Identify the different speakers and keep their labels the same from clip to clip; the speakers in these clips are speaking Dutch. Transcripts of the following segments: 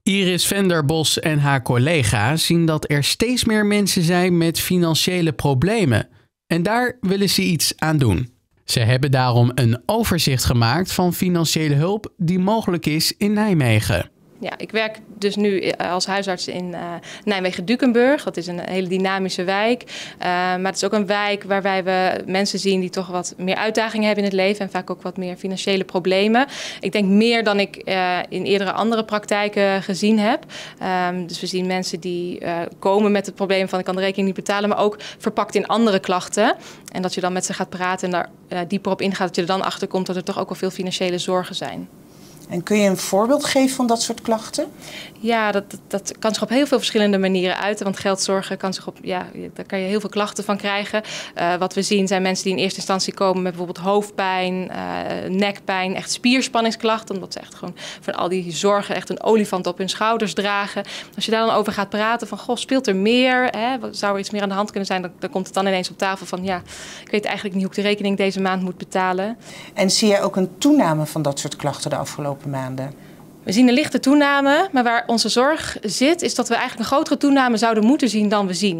Speaker 1: Iris Venderbos en haar collega zien dat er steeds meer mensen zijn met financiële problemen. En daar willen ze iets aan doen. Ze hebben daarom een overzicht gemaakt van financiële hulp die mogelijk is in Nijmegen.
Speaker 2: Ja, ik werk dus nu als huisarts in Nijmegen-Dukenburg. Dat is een hele dynamische wijk. Maar het is ook een wijk waarbij we mensen zien die toch wat meer uitdagingen hebben in het leven. En vaak ook wat meer financiële problemen. Ik denk meer dan ik in eerdere andere praktijken gezien heb. Dus we zien mensen die komen met het probleem van ik kan de rekening niet betalen. Maar ook verpakt in andere klachten. En dat je dan met ze gaat praten en daar dieper op ingaat. Dat je er dan achter komt dat er toch ook wel veel financiële zorgen zijn.
Speaker 3: En kun je een voorbeeld geven van dat soort klachten?
Speaker 2: Ja, dat kan zich op heel veel verschillende manieren uiten. Want geldzorgen kan zich daar kan je heel veel klachten van krijgen. Wat we zien zijn mensen die in eerste instantie komen met bijvoorbeeld hoofdpijn, nekpijn, echt spierspanningsklachten. Omdat ze echt gewoon van al die zorgen echt een olifant op hun schouders dragen. Als je daar dan over gaat praten van, goh, speelt er meer? Hè? Zou er iets meer aan de hand kunnen zijn? Dan komt het dan ineens op tafel van, ja, ik weet eigenlijk niet hoe ik de rekening deze maand moet betalen.
Speaker 3: En zie jij ook een toename van dat soort klachten de afgelopen maanden?
Speaker 2: We zien een lichte toename, maar waar onze zorg zit, is dat we eigenlijk een grotere toename zouden moeten zien dan we zien.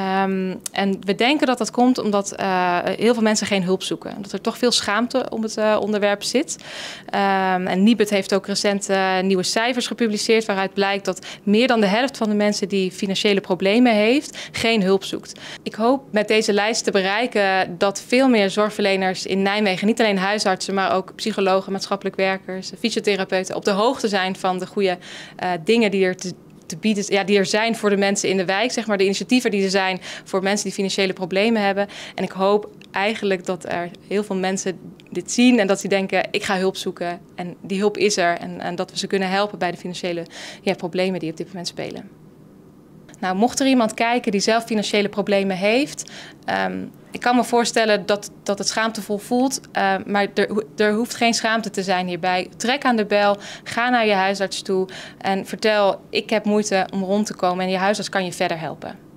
Speaker 2: En we denken dat dat komt omdat heel veel mensen geen hulp zoeken. Dat er toch veel schaamte om het onderwerp zit. En Nibud heeft ook recent nieuwe cijfers gepubliceerd waaruit blijkt dat meer dan de helft van de mensen die financiële problemen heeft, geen hulp zoekt. Ik hoop met deze lijst te bereiken dat veel meer zorgverleners in Nijmegen, niet alleen huisartsen, maar ook psychologen, maatschappelijk werkers, fysiotherapeuten, op de hoogte zijn van de goede dingen die er te bieden, ja, die er zijn voor de mensen in de wijk, zeg maar, de initiatieven die er zijn voor mensen die financiële problemen hebben. En ik hoop eigenlijk dat er heel veel mensen dit zien en dat ze denken, ik ga hulp zoeken en die hulp is er en dat we ze kunnen helpen bij de financiële problemen die op dit moment spelen. Nou, mocht er iemand kijken die zelf financiële problemen heeft, ik kan me voorstellen dat het schaamtevol voelt, maar er hoeft geen schaamte te zijn hierbij. Trek aan de bel, ga naar je huisarts toe en vertel, ik heb moeite om rond te komen en je huisarts kan je verder helpen.